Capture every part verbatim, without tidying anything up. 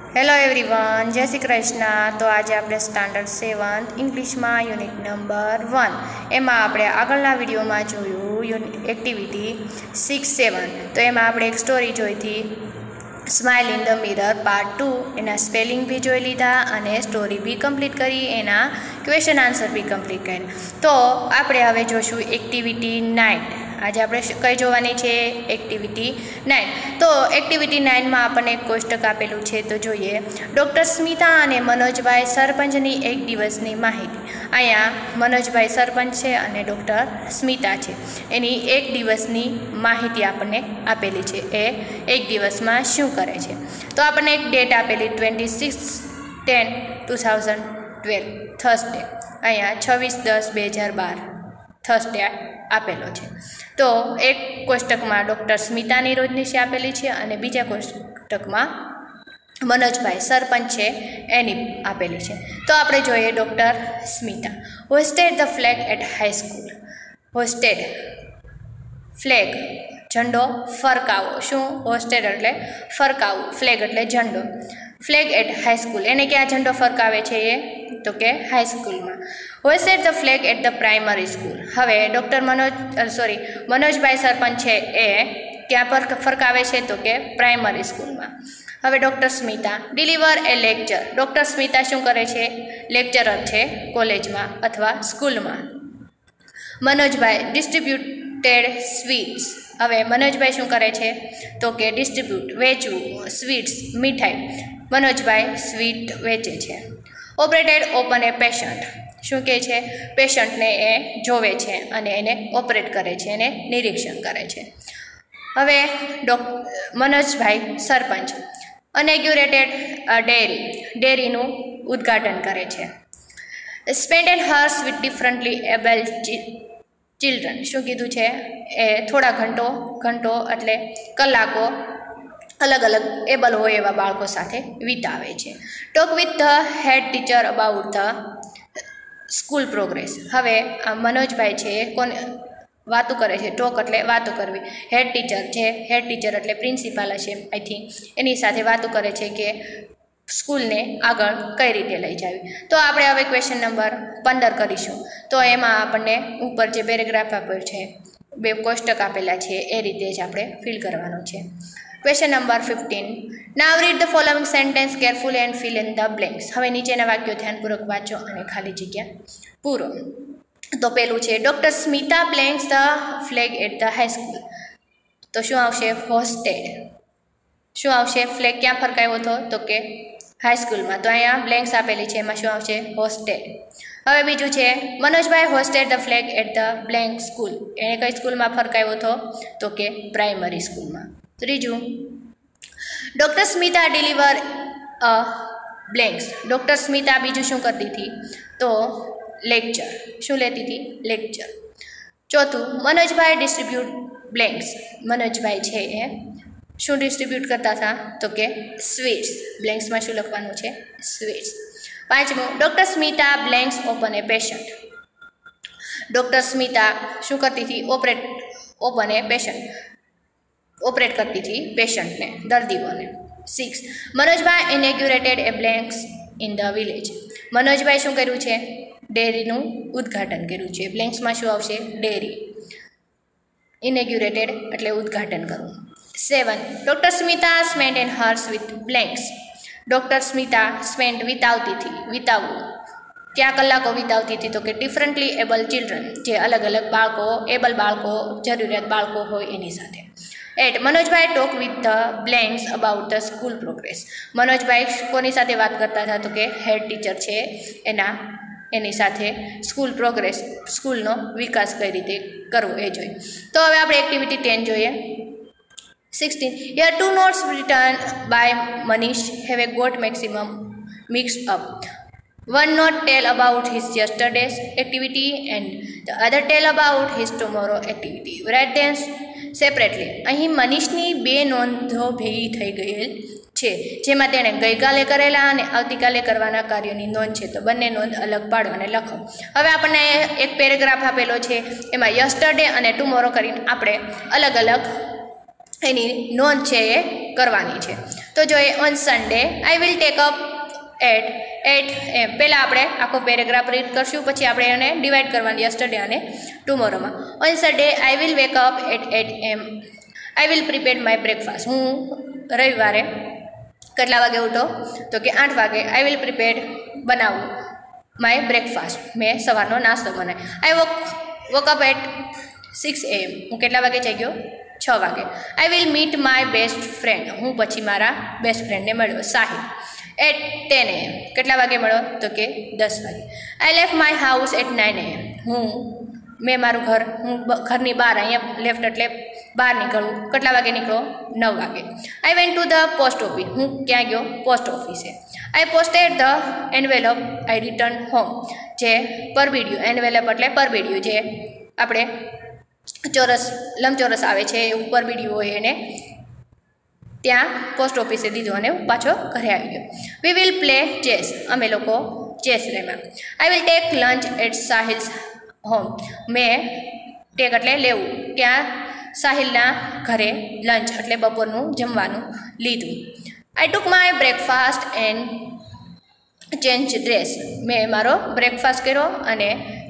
Hello everyone, જય શ્રી કૃષ્ણ. તો આજે આપણે સ્ટાન્ડર્ડ સેવન્થ ઇંગ્લિશમાં યુનિટ નંબર વન એમાં આપણે આગળના વિડીયોમાં જોયું એક્ટિવિટી સિક્સ સેવન. તો એમાં આપણે એક સ્ટોરી જોઈ હતી, smile in the mirror part two. એના સ્પેલિંગ બી જોઈ લીધા અને સ્ટોરી બી કમ્પ્લીટ કરી, એના ક્વેશ્ચન આન્સર બી કમ્પ્લીટ કરી. તો આપણે હવે જોશું એક્ટિવિટી નાઇન. આજે આપણે કઈ જોવાની છે? Activity nine. તો એક્ટિવિટી નાઇનમાં આપણને એક કોષ્ટક આપેલું છે, તો જોઈએ. ડૉક્ટર સ્મિતા અને મનોજભાઈ સરપંચની એક દિવસની માહિતી. અહીંયા મનોજભાઈ સરપંચ છે અને ડૉક્ટર સ્મિતા છે, એની એક દિવસની માહિતી આપણને આપેલી છે. એ એક દિવસમાં શું કરે છે? તો આપણને એક ડેટ આપેલી twenty six ten two thousand twelve Thursday. અહીંયા છવ્વીસ દસ બે હજાર બાર થર્સડે આપેલો છે. તો એક કોષ્ટકમાં ડૉક્ટર સ્મિતાની રોજનીશી આપેલી છે અને બીજા કોષ્ટકમાં મનોજભાઈ સરપંચ છે એની આપેલી છે. તો આપણે જોઈએ doctor Smita. Hosted the flag at high school. Hosted flag ઝંડો ફરકાવો. શું? હોસ્ટેડ એટલે ફરકાવું, ફ્લેગ એટલે ઝંડો. ફ્લેગ એટ હાઈસ્કૂલ, એને ક્યાં ઝંડો ફરકાવે છે? એ તો કે હાઈસ્કૂલમાં. Hosted the flag at the primary school. હવે ડૉક્ટર મનોજ સોરી મનોજભાઈ સરપંચ છે એ ક્યાં પર ફરકાવે છે? તો કે પ્રાઇમરી સ્કૂલમાં. હવે doctor Smita deliver a lecture. Doctor Smita શું કરે છે? લેક્ચરર છે કોલેજમાં અથવા સ્કૂલમાં. Manojbhai distributed sweets. હવે મનોજભાઈ શું કરે છે? તો કે ડિસ્ટ્રીબ્યુટ વેચવું, સ્વીટ્સ મીઠાઈ. મનોજભાઈ સ્વીટ વેચે છે. Operated open a patient. શું કહે છે? પેશન્ટને એ જોવે છે અને એને ઓપરેટ કરે છે, એને નિરીક્ષણ કરે છે. હવે ડોક મનોજભાઈ સરપંચ અનેગ્યુરેટેડ ડેરી. ડેરીનું ઉદ્ઘાટન કરે છે. Spend and hours with differently abled children. શું કીધું છે? એ થોડા ઘંટો ઘંટો એટલે કલાકો અલગ અલગ એબલ હોય એવા બાળકો સાથે વિતાવે છે. Talk with the head teacher about the school progress. હવે આ મનોજભાઈ છે કોને વાતો કરે છે? ટોક એટલે વાતો કરવી. હેડ ટીચર છે, હેડ ટીચર એટલે પ્રિન્સિપાલ હશે આઈ થિંક, એની સાથે વાતો કરે છે કે સ્કૂલને આગળ કઈ રીતે લઈ જાવી. તો આપણે હવે ક્વેશ્ચન નંબર પંદર કરીશું. તો એમાં આપણને ઉપર જે પેરેગ્રાફ આપ્યો છે, બે કોષ્ટક આપેલા છે, એ રીતે જ આપણે ફિલ કરવાનું છે. Question number fifteen. Now read the following sentence carefully and fill in the blanks. હવે નીચેના વાક્યો ધ્યાનપૂર્વક વાંચો અને ખાલી જગ્યા પૂરો. તો પેલું છે doctor Smita blanks the flag at the high school. તો શું આવશે? હોસ્ટેડ. શું આવશે? ફ્લેગ ક્યાં ફરકાયો હતો? તો કે હાઈસ્કૂલમાં. તો અહીંયા બ્લેન્ક્સ આપેલી છે, એમાં શું આવશે? હોસ્ટેડ. હવે બીજું છે Manojbhai hosted the flag at the blank school. એને કઈ સ્કૂલમાં ફરકાયો હતો? તો કે પ્રાઇમરી સ્કૂલમાં. ત્રીજું doctor Smita deliver a blanks. Doctor Smita બીજું શું કરતી હતી? તો લેક્ચર. શું લેતી હતી? લેક્ચર. ચોથું મનોજભાઈ ડિસ્ટ્રીબ્યુટ બ્લેન્ક્સ. મનોજભાઈ છે એ શું ડિસ્ટ્રીબ્યુટ કરતા હતા? તો કે સ્વીટ્સ. બ્લેન્ક્સમાં શું લખવાનું છે? સ્વીટ્સ. પાંચમું doctor Smita blanks open a patient. Doctor Smita શું કરતી હતી? Operate open a patient. Operate કરતી હતી પેશન્ટને, દર્દીઓને. Six Manojbhai inaugurated a blanks in the village. Manojbhai શું કર્યું છે? ડેરીનું ઉદ્ઘાટન કર્યું છે. બ્લેન્ક્સમાં શું આવશે? ડેરી. ઇનેગ્યુરેટેડ એટલે ઉદ્ઘાટન કરવું. Seven doctor Smita spend and hours with blanks. Doctor Smita spend વિતાવતી હતી, વિતાવવું. ક્યાં કલાકો વિતાવતી હતી? તો કે ડિફરન્ટલી એબલ ચિલ્ડ્રન, જે અલગ અલગ બાળકો, એબલ બાળકો, જરૂરિયાત બાળકો હોય એની સાથે. At Manojbhai talk with the blanks about the school progress. Manojbhai કોની સાથે વાત કરતા હતા? તો કે હેડ ટીચર છે એના એની સાથે સ્કૂલ પ્રોગ્રેસ, સ્કૂલનો વિકાસ કઈ રીતે કરવો એ જોઈએ. તો હવે આપણે એક્ટિવિટી ટેન જોઈએ. Sixteen here two notes written by Manish have a got maximum mixed up. One note tell about his yesterday's activity and the other tell about his tomorrow activity. Write them separately. અહીં મનીષની બે નોંધો ભેગી થઈ ગયેલ છે, જેમાં તેણે ગઈકાલે કરેલા અને આવતીકાલે કરવાના કાર્યોની નોંધ છે. તો બંને નોંધ અલગ પાડો અને લખો. હવે આપણને એક પેરેગ્રાફ આપેલો છે, એમાં યસ્ટરડે અને ટુમોરો કરીને આપણે અલગ અલગ એની નોંધ છે એ કરવાની છે. તો જોઈએ on Sunday I will take up at at am. પહેલાં આપણે આખો પેરેગ્રાફ રીડ કરશું, પછી આપણે એને ડિવાઈડ કરવાની યસ્ટરડે અને ટુમોરોમાં. On Sunday I will wake up at at am. I will prepare my breakfast. હું રવિવારે કેટલા વાગે ઉઠો? તો કે આઠ વાગે. આઈ વિલ પ્રિપેર બનાવું માય બ્રેકફાસ્ટ. મેં સવારનો નાસ્તો બનાવ્યો. I woke woke up at six am. હું કેટલા વાગે જાગ્યો? છ વાગે. I will meet my best friend. હું પછી મારા બેસ્ટ ફ્રેન્ડને મળ્યો સાહિલ એટ ટેન એમ. કેટલા વાગે મળ્યો? તો કે દસ વાગે. I left my house at nine am. હું મેં મારું ઘર હું ઘરની બહાર અહીંયા લેફ્ટ એટલે બહાર નીકળું. કેટલા વાગે નીકળો? નવ વાગે. I went to the post office. હું ક્યાં ગયો? પોસ્ટ ઓફિસે. I posted the envelope. I return home. જે પરબીડિયું, એન્વેલપ એટલે પરબીડિયું, જે આપણે ચોરસ લંબચોરસ આવે છે એવું પરબીડિયું હોય, એને ત્યાં પોસ્ટ ઓફિસે દીધું અને પાછો ઘરે આવી ગયો. We will play chess. અમે લોકો ચેસ રમ્યા. I will take lunch at Sahil's home. મેં ટેક એટલે લેવું, ત્યાં સાહિલના ઘરે લંચ એટલે બપોરનું જમવાનું લીધું. I took my breakfast and change dress. મેં મારો બ્રેકફાસ્ટ કર્યો અને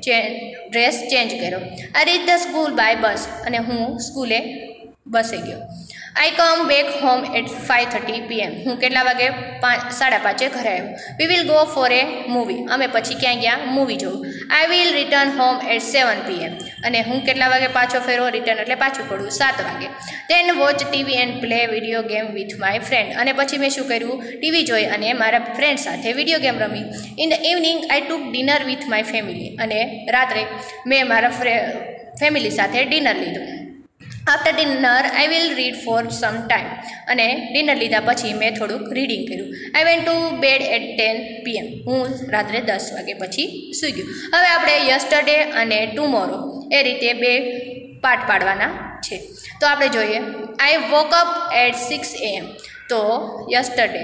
ડ્રેસ ચેન્જ કર્યો. I reach the school by bus. અને હું સ્કૂલે બસે ગયો. I come back home at five thirty pm. હું કેટલા વાગે? પાંચ સાડા પાંચે ઘરે આવ્યો. We will go for a movie. અમે પછી ક્યાં ગયા? મૂવી જોવું. I will return home at seven pm. અને હું કેટલા વાગે પાછો ફેરો? રિટર્ન એટલે પાછું પડવું સાત વાગે. Then watch TV and play video game with my friend. અને પછી મેં શું કર્યું? ટીવી જોઈ અને મારા ફ્રેન્ડ સાથે વિડીયો ગેમ રમી. In the evening I took dinner with my family. અને રાત્રે મેં મારા ફ્રે ફેમિલી સાથે ડિનર લીધું. After dinner I will read for some time. અને ડિનર લીધા પછી મેં થોડુંક રીડિંગ કર્યું. I went to bed at ten pm. હું રાત્રે દસ વાગે પછી સૂઈ ગયું. હવે આપણે યસ્ટરડે અને ટુમોરો એ રીતે બે પાર્ટ પાડવાના છે. તો આપણે જોઈએ. I woke up at six am. તો યસ્ટરડે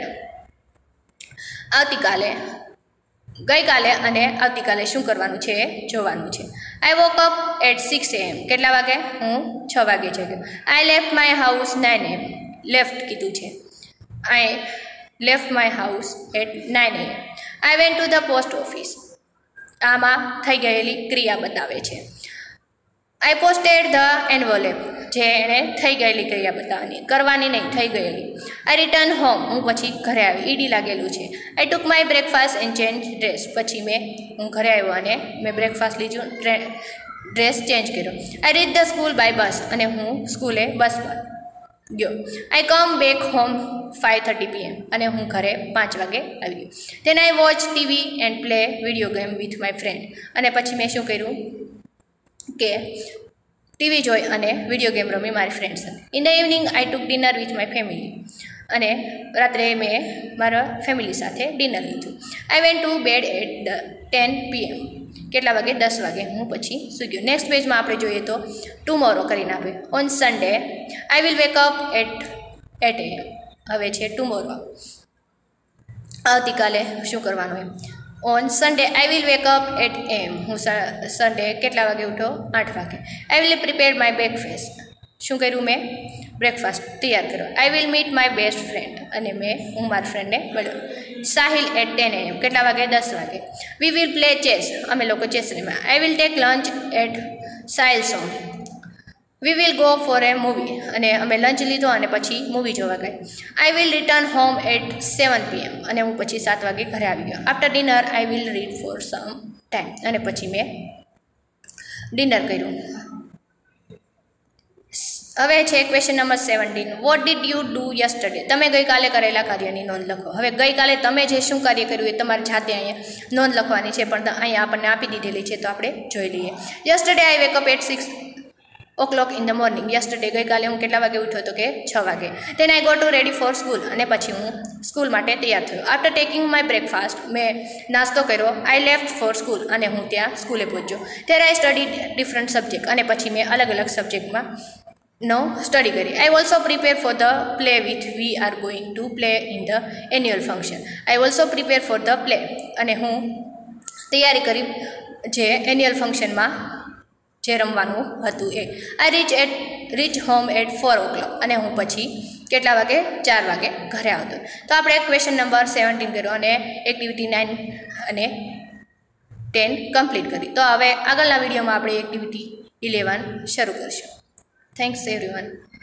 આવતીકાલે, ગઈકાલે અને આવતીકાલે શું કરવાનું છે એ જોવાનું છે. I woke up at six am. કેટલા વાગે? હું છ વાગે જાગ્યો. I left my house nine am. Left કીધું છે. I left my house at nine am. I went to the post office. આમાં થઈ ગયેલી ક્રિયા બતાવે છે. I posted the envelope. જે એને થઈ ગયેલી ક્રિયા બતાવવાની, કરવાની નહીં, થઈ ગયેલી. I return home. હું પછી ઘરે આવી. ઈડી લાગેલું છે. I took my breakfast and change dress. પછી મેં હું ઘરે આવ્યો અને મેં બ્રેકફાસ્ટ લીધું, ડ્રેસ ચેન્જ કર્યો. I reach the school by bus. અને હું સ્કૂલે બસ પર ગયો. I come back home five thirty pm. અને હું ઘરે પાંચ વાગે આવી ગયો. Then I watch TV and play video game with my friend. અને પછી મેં શું કર્યું કે ટીવી જોઈ અને વિડીયો ગેમ રમી મારી ફ્રેન્ડ સાથે. In the evening I took dinner with my family. અને રાત્રે મેં મારા ફેમિલી સાથે ડિનર લીધું. I went to bed at the ten pm. કેટલા વાગે? દસ વાગે. હું પછી સૂઈ ગયો. નેક્સ્ટ પેજમાં આપણે જોઈએ તો ટુમોરો કરીને આપે. On Sunday I will wake up at at am. હવે છે ટુમોરો, આવતીકાલે શું કરવાનું એમ. On Sunday I will wake up at am. હું સન્ડે કેટલા વાગે ઉઠો? આઠ વાગે. I will prepare my breakfast. શું કર્યું? મેં બ્રેકફાસ્ટ તૈયાર કર્યો. I will meet my best friend. અને મેં હું મારા ફ્રેન્ડને મળ્યો. Sahil at ten am. કેટલા વાગે? દસ વાગે. We will play chess. અમે લોકો ચેસ રમ્યા. I will take lunch at Sahil's home. We will go for a movie. અને અમે લંચ લીધો અને પછી મૂવી જોવા ગયા. I will return home at seven pm. અને હું પછી સાત વાગે ઘરે આવી ગયો. After dinner I will read for some time. અને પછી મેં ડિનર કર્યું. હવે છે question number seventeen. What did you do yesterday. તમે ગઈકાલે કરેલા કાર્યની નોંધ લખો. હવે ગઈકાલે તમે જે શું કાર્ય કર્યું એ તમારે જાતે અહીંયા નોંધ લખવાની છે, પણ અહીંયા આપણને આપી દીધેલી છે તો આપણે જોઈ લઈએ. Yesterday I wake up at six o'clock in the morning. Yesterday ગઈકાલે હું કેટલા વાગે ઉઠ્યો? તો કે છ વાગે. Then I go to ready for school. અને પછી હું સ્કૂલ માટે તૈયાર થયો. After taking my breakfast. મેં નાસ્તો કર્યો. I left for school. અને હું ત્યાં સ્કૂલે પહોંચ્યો. ત્યારે આઈ સ્ટડી ડિફરન્ટ સબ્જેક્ટ. અને પછી મેં અલગ અલગ સબ્જેક્ટમાં નો સ્ટડી કરી. I also prepare for the play with we are going to play in the annual function. I also prepare for the play. અને હું તૈયારી કરી જે એન્યુઅલ ફંક્શનમાં જે રમવાનું હતું એ. I reach at reach home at four o'clock. અને હું પછી કેટલા વાગે? ચાર વાગે ઘરે આવતો. તો આપણે ક્વેશ્ચન નંબર સેવન્ટીન કર્યો અને એક્ટિવિટી નાઇન અને ટેન કમ્પ્લીટ કરી. તો હવે આગળના વિડીયોમાં આપણે એક્ટિવિટી ઇલેવન શરૂ કરીશું. Thanks everyone.